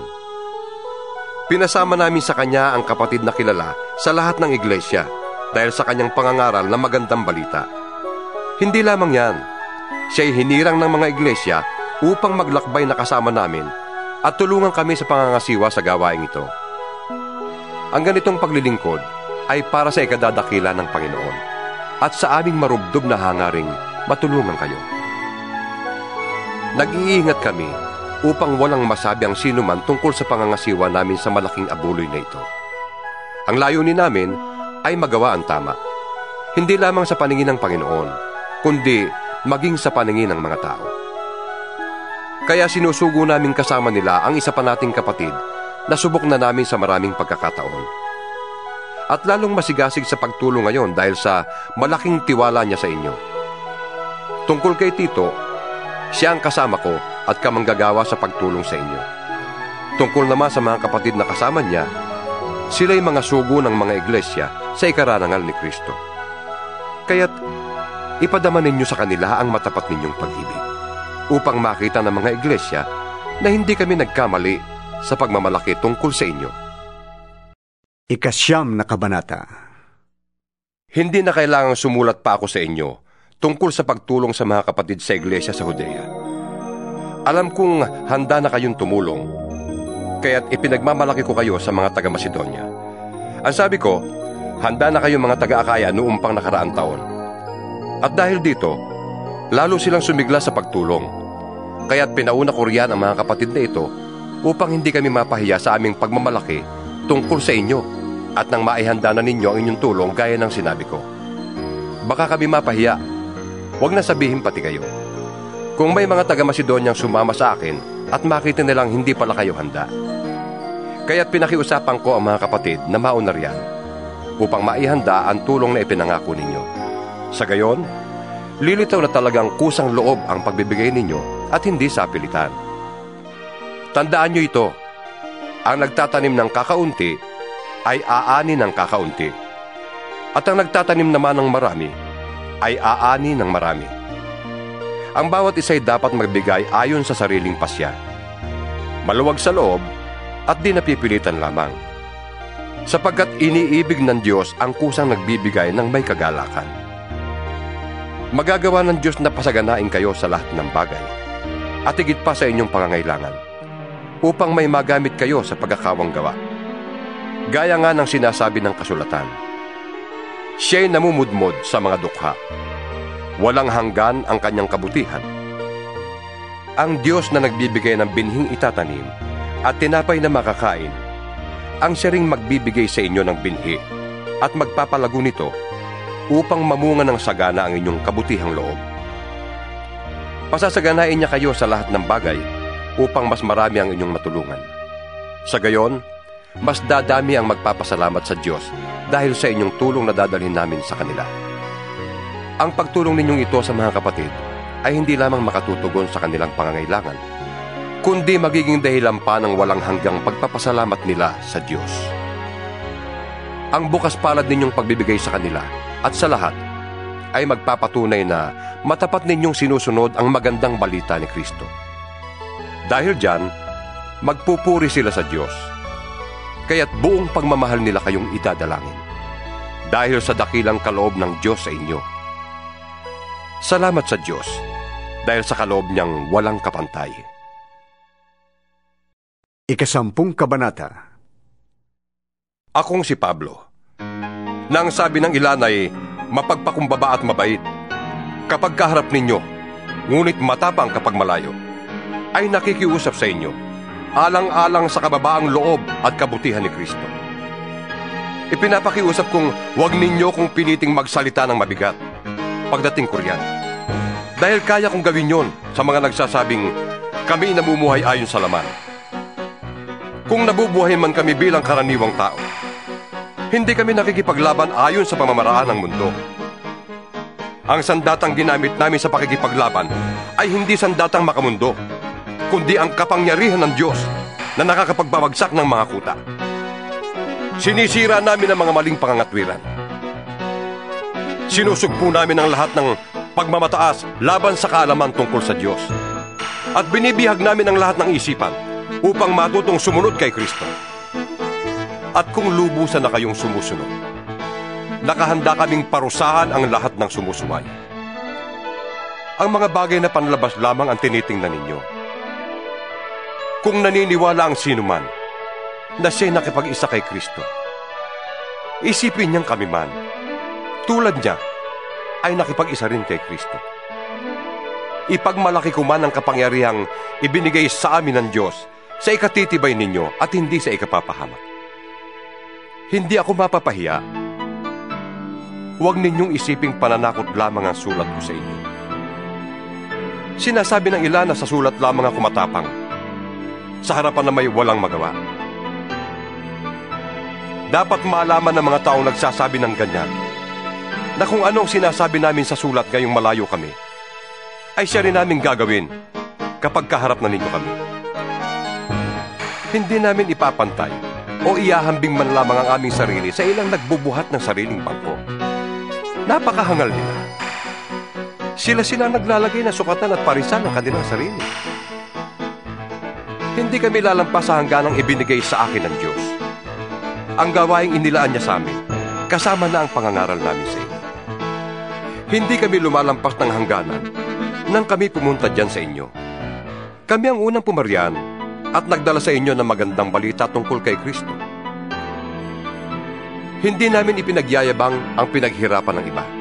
Pinasama namin sa kanya ang kapatid na kilala sa lahat ng iglesia dahil sa kanyang pangangaral na magandang balita. Hindi lamang yan, siya'y hinirang ng mga iglesia upang maglakbay na kasama namin at tulungan kami sa pangangasiwa sa gawaing ito. Ang ganitong paglilingkod ay para sa ikadadakila ng Panginoon at sa aming marubdob na hangaring matulungan kayo. Nag-iingat kami upang walang masabi ang sino man tungkol sa pangangasiwa namin sa malaking abuloy na ito. Ang layunin namin ay magawa ang tama, hindi lamang sa paningin ng Panginoon, kundi maging sa paningin ng mga tao. Kaya sinusugo namin kasama nila ang isa pa nating kapatid na subok na namin sa maraming pagkakataon. At lalong masigasig sa pagtulong ngayon dahil sa malaking tiwala niya sa inyo. Tungkol kay Tito, siya ang kasama ko at kamanggagawa sa pagtulong sa inyo. Tungkol naman sa mga kapatid na kasama niya, sila'y mga sugo ng mga iglesia sa ikarangal ni Kristo. Kaya't ipadama ninyo sa kanila ang matapat ninyong pag-ibig, upang makita ng mga iglesia na hindi kami nagkamali sa pagmamalaki tungkol sa inyo. 9 na kabanata. Hindi na kailangang sumulat pa ako sa inyo tungkol sa pagtulong sa mga kapatid sa iglesia sa Judea. Alam kong handa na kayong tumulong, kaya't ipinagmamalaki ko kayo sa mga taga-Macedonia. Ang sabi ko, handa na kayong mga taga-Akaya noong pang nakaraang taon. At dahil dito, lalo silang sumigla sa pagtulong. Kaya't pinauna ko riyan ang mga kapatid na ito upang hindi kami mapahiya sa aming pagmamalaki tungkol sa inyo at nang maihanda na ninyo ang inyong tulong gaya ng sinabi ko. Baka kami mapahiya, huwag na sabihin pati kayo. Kung may mga taga-Macedoniang sumama sa akin at makita nilang hindi pala kayo handa. Kaya't pinakiusapan ko ang mga kapatid na mauna riyan upang maihanda ang tulong na ipinangako ninyo. Sa gayon, lilitaw na talagang kusang loob ang pagbibigay ninyo at hindi sa pilitan. Tandaan nyo ito, ang nagtatanim ng kakaunti ay aani ng kakaunti, at ang nagtatanim naman ng marami ay aani ng marami. Ang bawat isa'y dapat magbigay ayon sa sariling pasya, maluwag sa loob at di napipilitan lamang, sapagkat iniibig ng Diyos ang kusang nagbibigay ng may kagalakan. Magagawa ng Diyos na pasaganain kayo sa lahat ng bagay, at higit pa sa inyong pangangailangan, upang may magamit kayo sa pagkakawang gawa. Gaya nga ng sinasabi ng kasulatan, siya'y namumudmod sa mga dukha, walang hanggan ang kanyang kabutihan. Ang Diyos na nagbibigay ng binhing itatanim at tinapay na makakain, ang siya ring magbibigay sa inyo ng binhi at magpapalago nito upang mamunga ng sagana ang inyong kabutihang loob. Pasasaganain niya kayo sa lahat ng bagay upang mas marami ang inyong matulungan. Sa gayon, mas dadami ang magpapasalamat sa Diyos dahil sa inyong tulong na dadalhin namin sa kanila. Ang pagtulong ninyong ito sa mga kapatid ay hindi lamang makatutugon sa kanilang pangangailangan, kundi magiging dahilan pa ng walang hanggang pagpapasalamat nila sa Diyos. Ang bukas palad ninyong pagbibigay sa kanila at sa lahat ay magpapatunay na matapat ninyong sinusunod ang magandang balita ni Kristo. Dahil diyan, magpupuri sila sa Diyos, kaya't buong pagmamahal nila kayong idadalangin, dahil sa dakilang kaloob ng Diyos sa inyo. Salamat sa Diyos, dahil sa kaloob niyang walang kapantay. 10 kabanata. Akong si Pablo, nang sabi ng ilan ay mapagpakumbaba at mabait kapag kaharap ninyo, ngunit matapang kapag malayo, ay nakikiusap sa inyo, alang-alang sa kababaang loob at kabutihan ni Kristo. Ipinapakiusap kong huwag ninyo kong piniting magsalita ng mabigat pagdating ko riyan, dahil kaya kong gawin yon sa mga nagsasabing kami namumuhay ayon sa laman. Kung nabubuhay man kami bilang karaniwang tao, hindi kami nakikipaglaban ayon sa pamamaraan ng mundo. Ang sandatang ginamit namin sa pakikipaglaban ay hindi sandatang makamundo, kundi ang kapangyarihan ng Diyos na nakakapagbabagsak ng mga kuta. Sinisira namin ang mga maling pangangatwiran. Sinusugpo namin ang lahat ng pagmamataas laban sa kaalaman tungkol sa Diyos. At binibihag namin ang lahat ng isipan upang matutong sumunod kay Kristo. At kung lubusan na kayong sumusunod, nakahanda kaming parusahan ang lahat ng sumusuway. Ang mga bagay na panlabas lamang ang tinitingnan ninyo. Kung naniniwala ang sinuman na siya'y nakipag-isa kay Kristo, isipin niyang kami man, tulad niya, ay nakipag-isa rin kay Kristo. Ipagmalaki ko man ang kapangyarihang ibinigay sa amin ng Diyos sa ikatitibay ninyo at hindi sa ikapapahamak. Hindi ako mapapahiya, huwag ninyong isiping pananakot lamang ang sulat ko sa inyo. Sinasabi ng ilan na sa sulat lamang ako matapang, sa harapan na may walang magawa. Dapat malaman ng mga taong nagsasabi ng ganyan, na kung anong sinasabi namin sa sulat ngayong malayo kami, ay siya rin namin gagawin kapag kaharap na ninyo kami. Hindi namin ipapantay o iahambing man lamang ang aming sarili sa ilang nagbubuhat ng sariling bangko. Napakahangal nila. Sila naglalagay ng sukatan at parisan ng kanilang sarili. Hindi kami lalampas sa hangganang ibinigay sa akin ng Diyos. Ang gawaing inilaan niya sa amin, kasama na ang pangangaral namin sa inyo. Hindi kami lumalampas ng hangganan nang kami pumunta dyan sa inyo. Kami ang unang pumaryan at nagdala sa inyo ng magandang balita tungkol kay Kristo. Hindi namin ipinagyayabang ang pinaghirapan ng iba.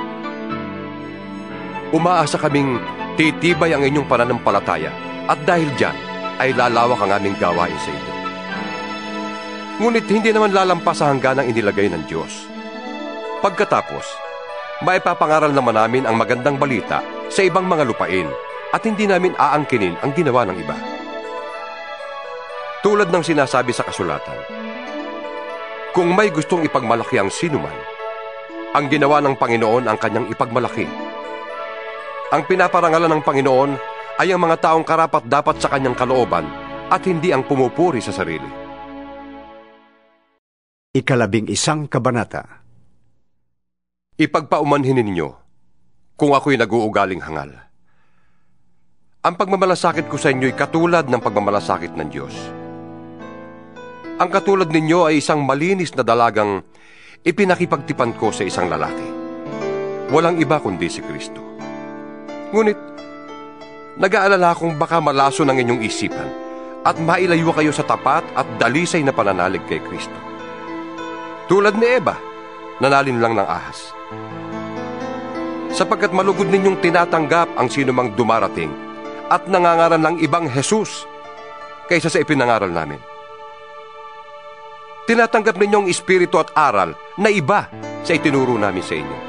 Umaasa kaming titibay ang inyong pananampalataya at dahil dyan ay lalawak ang aming gawain sa inyo. Ngunit hindi naman lalampas sa hangganang inilagay ng Diyos. Pagkatapos, maipapangaral naman namin ang magandang balita sa ibang mga lupain at hindi namin aangkinin ang ginawa ng iba. Tulad ng sinasabi sa kasulatan, kung may gustong ipagmalaki ang sinuman, ang ginawa ng Panginoon ang kanyang ipagmalaki. Ang pinaparangalan ng Panginoon ay ang mga taong karapat-dapat sa kanyang kalooban at hindi ang pumupuri sa sarili. 11 kabanata. Ipagpaumanhin ninyo kung ako'y nag-uugaling hangal. Ang pagmamalasakit ko sa inyo'y katulad ng pagmamalasakit ng Diyos. Ang katulad ninyo ay isang malinis na dalagang ipinakipagtipan ko sa isang lalaki. Walang iba kundi si Kristo. Ngunit, nag-aalala akong baka malaso ng inyong isipan at mailayo kayo sa tapat at dalisay na pananalig kay Kristo. Tulad ni Eva, nanalin lang ng ahas. Sapagkat malugod ninyong tinatanggap ang sinumang dumarating at nangangaral ng ibang Jesus kaysa sa ipinangaral namin. Tinatanggap ninyong espiritu at aral na iba sa itinuro namin sa inyo.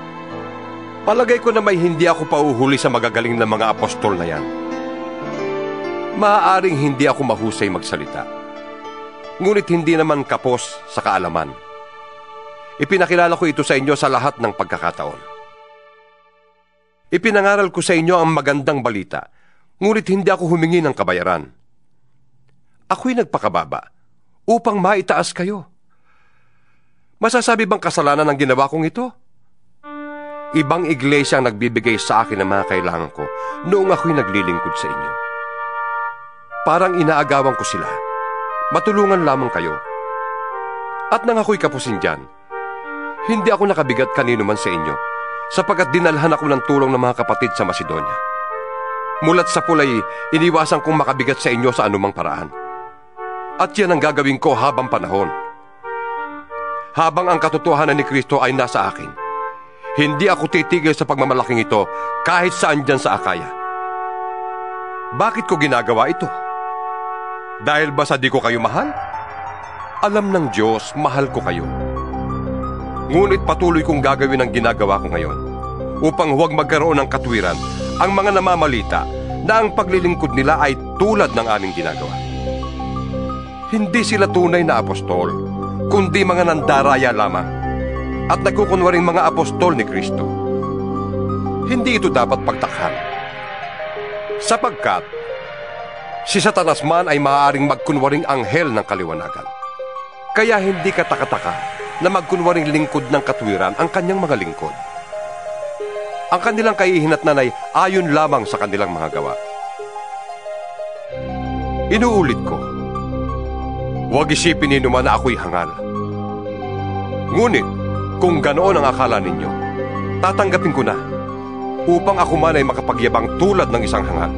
Palagay ko na may hindi ako pauhuli sa magagaling na mga apostol na yan. Maaaring hindi ako mahusay magsalita. Ngunit hindi naman kapos sa kaalaman. Ipinakilala ko ito sa inyo sa lahat ng pagkakataon. Ipinangaral ko sa inyo ang magandang balita, ngunit hindi ako humingi ng kabayaran. Ako'y nagpakababa upang maitaas kayo. Masasabi bang kasalanan ang ginawa kong ito? Ibang iglesia ang nagbibigay sa akin ng mga kailangan ko noong ako'y naglilingkod sa inyo. Parang inaagawan ko sila. Matulungan lamang kayo. At nang ako'y kapusin dyan, hindi ako nakabigat kanino man sa inyo, sapagkat dinalhan ako ng tulong ng mga kapatid sa Macedonia. Mulat sa pulay, iniwasan kong makabigat sa inyo sa anumang paraan. At yan ang gagawin ko habang panahon. Habang ang katotohanan ni Kristo ay nasa akin, hindi ako titigil sa pagmamalaking ito kahit saan dyan sa Akaya. Bakit ko ginagawa ito? Dahil ba sa di ko kayo mahal? Alam ng Diyos, mahal ko kayo. Ngunit patuloy kong gagawin ang ginagawa ko ngayon upang huwag magkaroon ng katwiran ang mga namamalita na ang paglilingkod nila ay tulad ng aming ginagawa. Hindi sila tunay na apostol, kundi mga nandaraya lamang at nagkukunwaring mga apostol ni Kristo. Hindi ito dapat pagtakhan. Sapagkat si Satanas man ay maaaring magkunwaring anghel ng kaliwanagan. Kaya hindi katakataka na magkunwaring lingkod ng katwiran ang kanyang mga lingkod. Ang kanilang kahihinatnan ay ayon lamang sa kanilang mga gawa. Inuulit ko, huwag isipin ninyo man na ako'y hangal. Ngunit, kung ganoon ang akala ninyo, tatanggapin ko na upang ako man ay makapagyabang tulad ng isang hangal.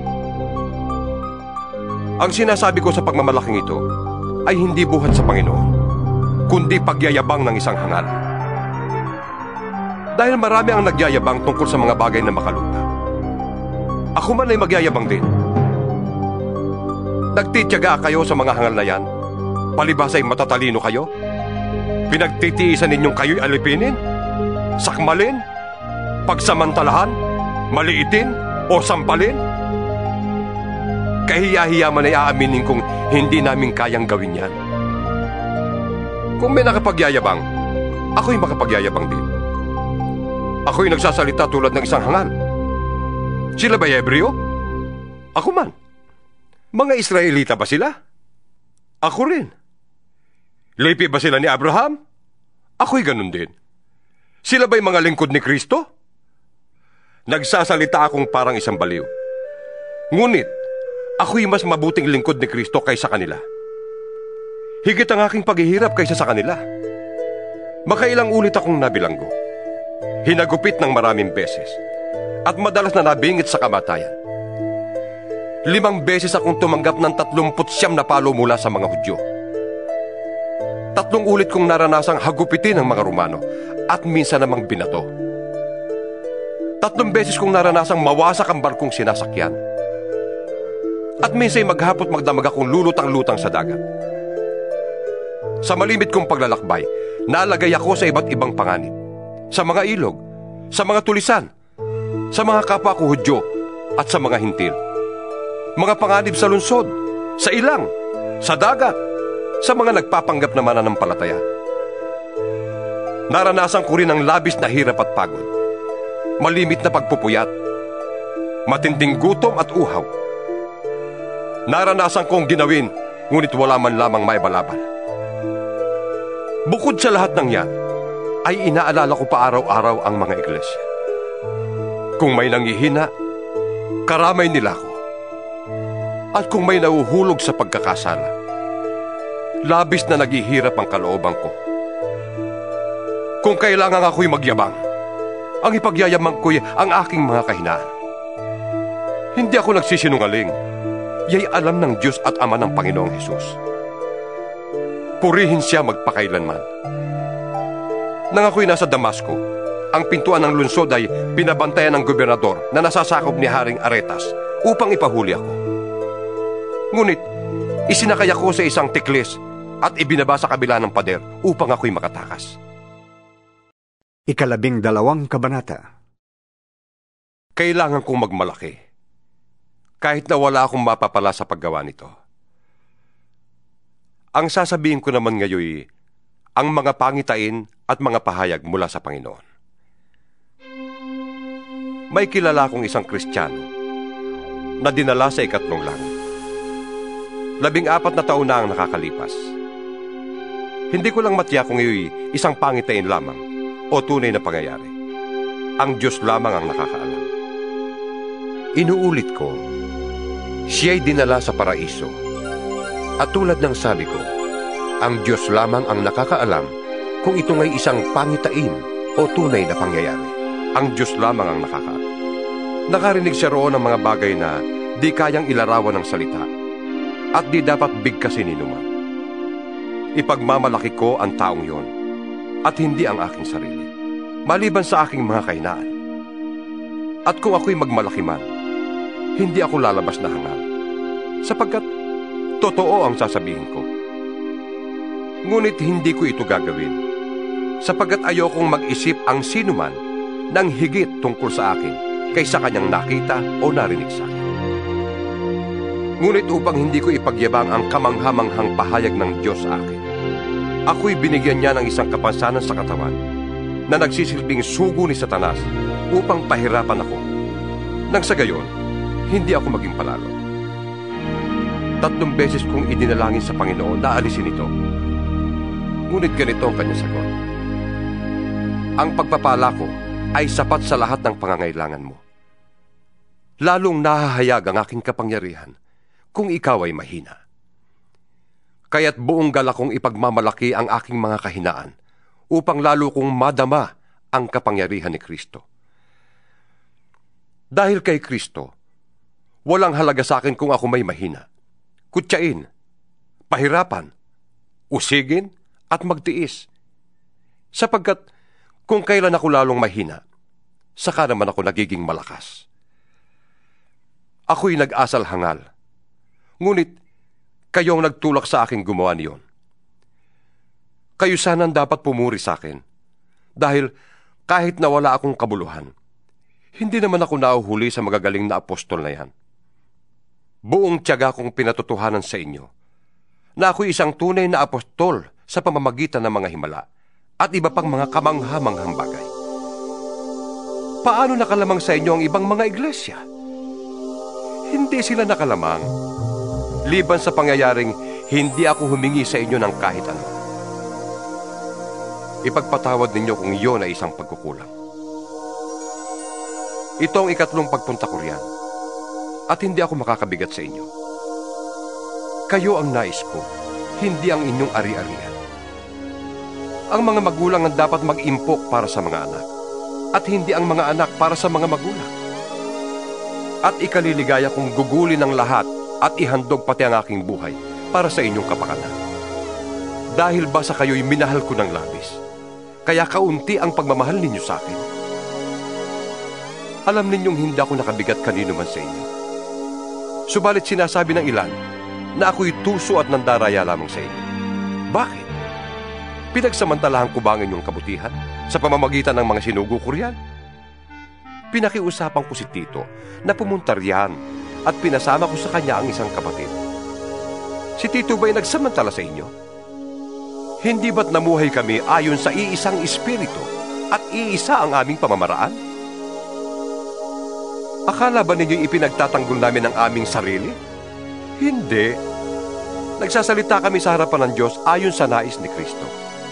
Ang sinasabi ko sa pagmamalaking ito ay hindi buhat sa Panginoon, kundi pagyayabang ng isang hangal. Dahil marami ang nagyayabang tungkol sa mga bagay na makalupa. Ako man ay magyayabang din. Nagtitiyaga kayo sa mga hangal na yan? Palibhas ay matatalino kayo? Pinagtitiisan ninyong kayo'y alipinin? sakmalin, pagsamantalahan, maliitin o sampalin? Kahiya-hiya man ay aaminin kung hindi namin kayang gawin yan. Kung may nakapagyayabang, ako'y makapagyayabang din. Ako'y nagsasalita tulad ng isang hangal. Sila ba'y Hebreo? Ako man. Mga Israelita ba sila? Ako rin. Lepi ba sila ni Abraham? Ako'y ganun din. Sila ba'y mga lingkod ni Kristo? Nagsasalita akong parang isang baliw. Ngunit, ako'y mas mabuting lingkod ni Kristo kaysa kanila. Higit ang aking paghihirap kaysa sa kanila. Makailang ulit akong nabilanggo. Hinagupit ng maraming beses. At madalas na nabingit sa kamatayan. 5 beses akong tumanggap ng 39 na palo mula sa mga Hudyo. 3 ulit kong naranasang hagupitin ng mga Romano at minsan namang binato. 3 beses kong naranasang mawasak ang barkong sinasakyan. At minsan maghapot magdamag akong lulutang-lutang sa dagat. Sa malimit kong paglalakbay, nalagay ako sa iba't ibang panganib. Sa mga ilog, sa mga tulisan, sa mga kapwa ko Hudyo at sa mga hintil. Mga panganib sa lungsod, sa ilang, sa dagat, sa mga nagpapanggap na mananampalataya. Naranasan ko rin ang labis na hirap at pagod, malimit na pagpupuyat, matinding gutom at uhaw. Naranasan kong ginawin, ngunit wala man lamang maibalaban. Bukod sa lahat ng yan, ay inaalala ko pa araw-araw ang mga iglesia. Kung may nanghihina, karamay nila ako. At kung may nauhulog sa pagkakasala, labis na naghihirap ang kalooban ko. Kung kailangan ako'y magyabang, ang ipagyayamang ko'y ang aking mga kahinaan. Hindi ako nagsisinungaling. Ya'y alam ng Diyos at Ama ng Panginoong Hesus. Purihin siya magpakailanman. Nang ako'y nasa Damasco, ang pintuan ng lungsod ay pinabantayan ng gobernador na nasasakop ni Haring Aretas upang ipahuli ako. Ngunit, isinakay ako sa isang tiklis at ibinaba sa kabila ng pader upang ako'y makatakas. 12 kabanata. Kailangan kong magmalaki, kahit na wala akong mapapala sa paggawa nito. Ang sasabihin ko naman ngayon, ang mga pangitain at mga pahayag mula sa Panginoon. May kilala akong isang Kristiyano na dinala sa 3 langit. 14 na taon na ang nakakalipas. Hindi ko lang matiyak kung iyo'y isang pangitain lamang o tunay na pangyayari. Ang Diyos lamang ang nakakaalam. Inuulit ko, siya'y dinala sa paraiso. At tulad ng sabi ko, ang Diyos lamang ang nakakaalam kung ito nga'y isang pangitain o tunay na pangyayari. Ang Diyos lamang ang nakakaalam. Nakarinig siya roon ng mga bagay na di kayang ilarawan ng salita at di dapat bigkasin ni numan. Ipagmamalaki ko ang taong yon at hindi ang aking sarili, maliban sa aking mga kahinaan. At kung ako'y magmalaki man, hindi ako lalabas na hangal, sapagkat totoo ang sasabihin ko. Ngunit hindi ko ito gagawin, sapagkat ayokong mag-isip ang sinuman ng higit tungkol sa akin kaysa kanyang nakita o narinig sa akin. Ngunit upang hindi ko ipagyabang ang kamanghamanghang pahayag ng Diyos sa akin, ako'y binigyan niya ng isang kapansanan sa katawan na nagsisilbing sugo ni Satanas upang pahirapan ako. Nang sa gayon, hindi ako maging palalo. 3 beses kong idinalangin sa Panginoon na alisin ito. Ngunit ganito ang kanyang sagot: ang pagpapala ko ay sapat sa lahat ng pangangailangan mo. Lalong nahahayag ang aking kapangyarihan kung ikaw ay mahina. Kaya't buong galak kong ipagmamalaki ang aking mga kahinaan upang lalo kong madama ang kapangyarihan ni Kristo. Dahil kay Kristo, walang halaga sa akin kung ako may mahina, kutyain, pahirapan, usigin at magtiis. Sapagkat kung kailan ako lalong mahina, saka naman ako nagiging malakas. Ako'y nag-asal hangal, ngunit kayo ang nagtulak sa aking gumawa niyon. Kayo sanang dapat pumuri sa akin, dahil kahit na wala akong kabuluhan. Hindi naman ako nahuhuli sa magagaling na apostol na yan. Buong tiyaga kong pinatotohanan sa inyo na ako'y isang tunay na apostol sa pamamagitan ng mga himala at iba pang mga kamangha-manghang bagay. Paano nakalamang sa inyo ang ibang mga iglesia? Hindi sila nakalamang, liban sa pangyayaring hindi ako humingi sa inyo ng kahit ano. Ipagpatawad ninyo kung iyon ay isang pagkukulang. Ito ang ikatlong pagpunta ko riyan, at hindi ako makakabigat sa inyo. Kayo ang nais ko, hindi ang inyong ari-arian. Ang mga magulang ang dapat mag-impok para sa mga anak, at hindi ang mga anak para sa mga magulang. At ikaliligaya kong gugulin ang lahat at ihandog pati ang aking buhay para sa inyong kapakanan. Dahil ba sa kayo'y minahal ko ng labis, kaya kaunti ang pagmamahal ninyo sa akin. Alam ninyong hindi ako nakabigat kanino man sa inyo. Subalit sinasabi ng ilan na ako'y tuso at nandaraya lamang sa inyo. Bakit? Pinagsamantalahan ko ba ang inyong kabutihan sa pamamagitan ng mga sinugo ko riyan? Pinakiusapan ko si Tito na pumunta riyan at pinasama ko sa kanya ang isang kapatid. Si Tito ba'y nagsamantala sa inyo? Hindi ba't namuhay kami ayon sa iisang espiritu at iisa ang aming pamamaraan? Akala ba ninyo'y ipinagtatanggol namin ang aming sarili? Hindi. Nagsasalita kami sa harapan ng Diyos ayon sa nais ni Kristo.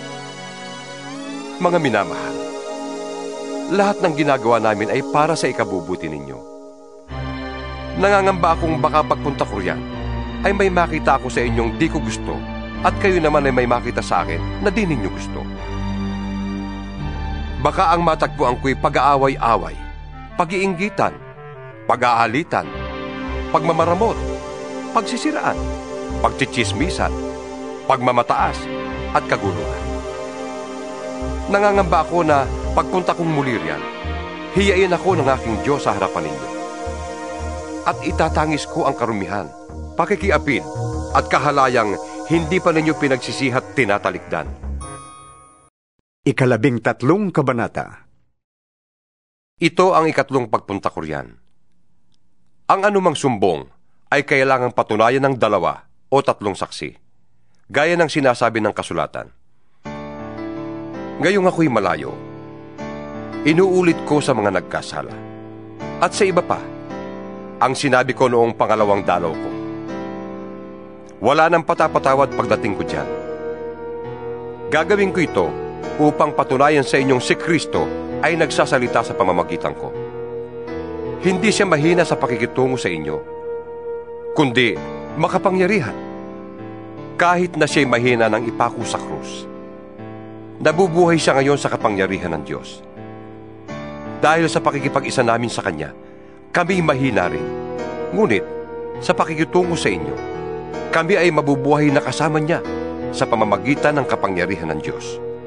Mga minamahal, lahat ng ginagawa namin ay para sa ikabubuti ninyo. Nangangamba akong baka pagpunta ko riyan ay may makita ako sa inyong di ko gusto at kayo naman ay may makita sa akin na di ninyo gusto. Baka ang matagpuan ko'y pag-aaway-away, pag-iinggitan, pag-aalitan, pagmamaramot, pagsisiraan, pagtsitsismisan, pagmamataas, at kaguluhan. Nangangamba ako na pagpunta kong muli riyan, hiyain ako ng aking Diyos sa harapan ninyo. At itatangis ko ang karumihan, pakikiapid, at kahalayang hindi pa ninyo pinagsisihat tinatalikdan. 13 Kabanata. Ito ang ikatlong pagpunta ko riyan. Ang anumang sumbong ay kailangang patunayan ng 2 o 3 saksi, gaya ng sinasabi ng kasulatan. Ngayong ako'y malayo, inuulit ko sa mga nagkasala. At sa iba pa, ang sinabi ko noong pangalawang dalaw ko. Wala nang patapatawad pagdating ko diyan. Gagawin ko ito upang patunayan sa inyong si Kristo ay nagsasalita sa pamamagitan ko. Hindi siya mahina sa pakikitungo sa inyo, kundi makapangyarihan. Kahit na siya'y mahina ng ipako sa krus, nabubuhay siya ngayon sa kapangyarihan ng Diyos. Dahil sa pakikipag-isa namin sa Kanya, kami mahina rin. Ngunit, sa pakikitungo sa inyo, kami ay mabubuhay na kasama Niya sa pamamagitan ng kapangyarihan ng Diyos.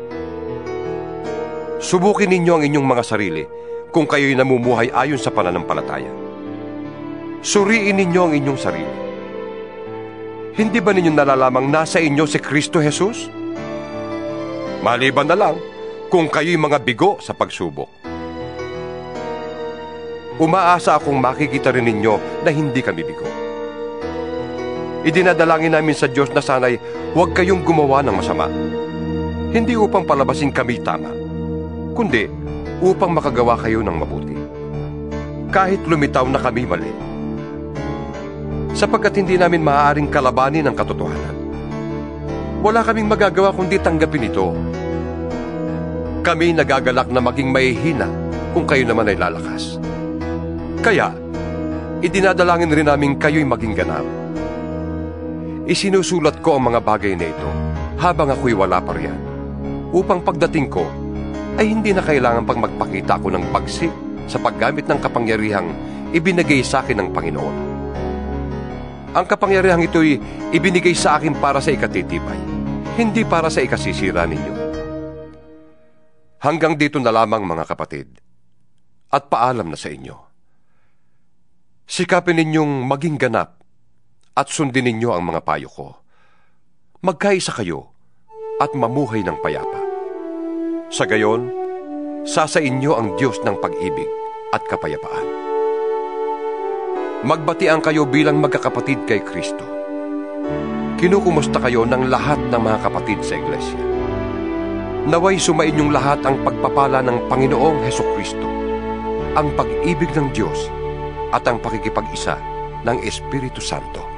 Subukin ninyo ang inyong mga sarili kung kayo'y namumuhay ayon sa pananampalataya. Suriin ninyo ang inyong sarili. Hindi ba ninyo nalalamang nasa inyo si Kristo Jesus? Maliban na lang kung kayo'y mga bigo sa pagsubok. Umaasa akong makikita rin ninyo na hindi kami bigo. Idinadalangin namin sa Diyos na sana'y huwag kayong gumawa ng masama. Hindi upang palabasin kami tama, kundi upang makagawa kayo ng mabuti. Kahit lumitaw na kami mali. Sapagkat hindi namin maaaring kalabanin ang katotohanan. Wala kaming magagawa kundi tanggapin ito. Kami nagagalak na maging mahihina kung kayo naman ay lalakas. Kaya, idinadalangin rin namin kayo'y maging ganap. Isinusulat ko ang mga bagay na ito habang ako'y wala pa riyan, upang pagdating ko ay hindi na kailangan pang magpakita ako ng pagsik sa paggamit ng kapangyarihang ibinigay sa akin ng Panginoon. Ang kapangyarihang ito'y ibinigay sa akin para sa ikatitibay, hindi para sa ikasisira ninyo. Hanggang dito na lamang mga kapatid, at paalam na sa inyo. Sikapin ninyong maging ganap at sundin ninyo ang mga payo ko. Magkaisa kayo at mamuhay ng payapa. Sa gayon, Sa inyo ang Diyos ng pag-ibig at kapayapaan. Magbatian kayo bilang magkakapatid kay Kristo. Kinukumusta kayo ng lahat ng mga kapatid sa iglesia. Naway sumainyong lahat ang pagpapala ng Panginoong Hesukristo, ang pag-ibig ng Diyos at ang pakikipag-isa ng Espiritu Santo.